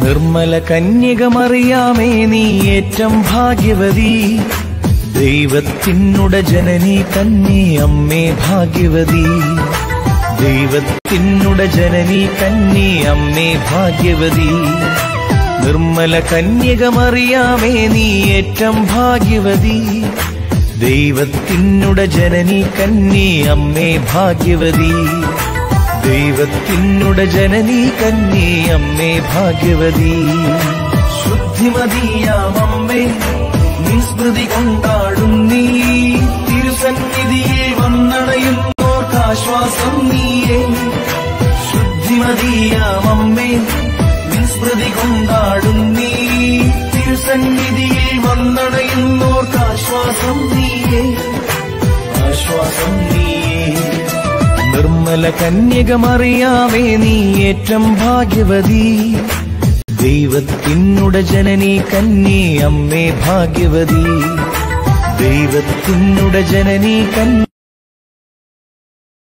നിർമ്മല കന്യക മറിയാമേ നീ ഏറ്റം ഭാഗ്യവതി, ദൈവത്തിനുടെ ജനനി കന്യേ അമ്മേ ഭാഗ്യവതി, ദൈവത്തിനുടെ ജനനി കന്യേ അമ്മേ ഭാഗ്യവതി. നിർമ്മല കന്യക മറിയാമേ നീ ഏറ്റം ഭാഗ്യവതി, ദൈവത്തിനുടെ ജനനി കന്യേ അമ്മേ ഭാഗ്യവതി, ദൈവത്തിനുടെ ജനനി കന്യേ അമ്മേ ഭാഗ്യവതി. ശുദ്ധിമതിയാമമ്മേ നിൻ സ്മൃതി കൊണ്ടാടും നീ, തിരുസന്നിധിയെ വന്നണയുന്നോർക്കാശ്വാസം നീയേ. ശുദ്ധിമതിയാമമ്മേ നിൻ സ്മൃതി കൊണ്ടാടും നീ, തിരുസന്നിധിയെ വന്നണയുന്നോർക്കാശ്വാസം നീയേ, ആശ്വാസം നീയേ. നിർമ്മല കന്യക മറിയാമേ നീ ഏറ്റം ഭാഗ്യവതി, ദൈവത്തിനുടെ ജനനി കന്യേ അമ്മേ ഭാഗ്യവതി, ദൈവത്തിനുടെ ജനനി കന്യേ